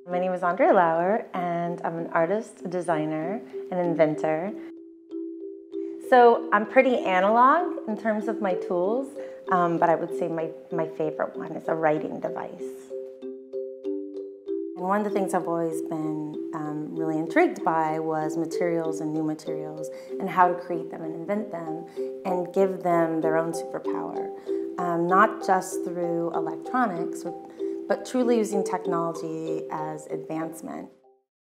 My name is Andrea Lauer, and I'm an artist, a designer, an inventor. So I'm pretty analog in terms of my tools, but I would say my favorite one is a writing device. And one of the things I've always been really intrigued by was materials and new materials and how to create them and invent them and give them their own superpower, not just through electronics, but truly using technology as advancement.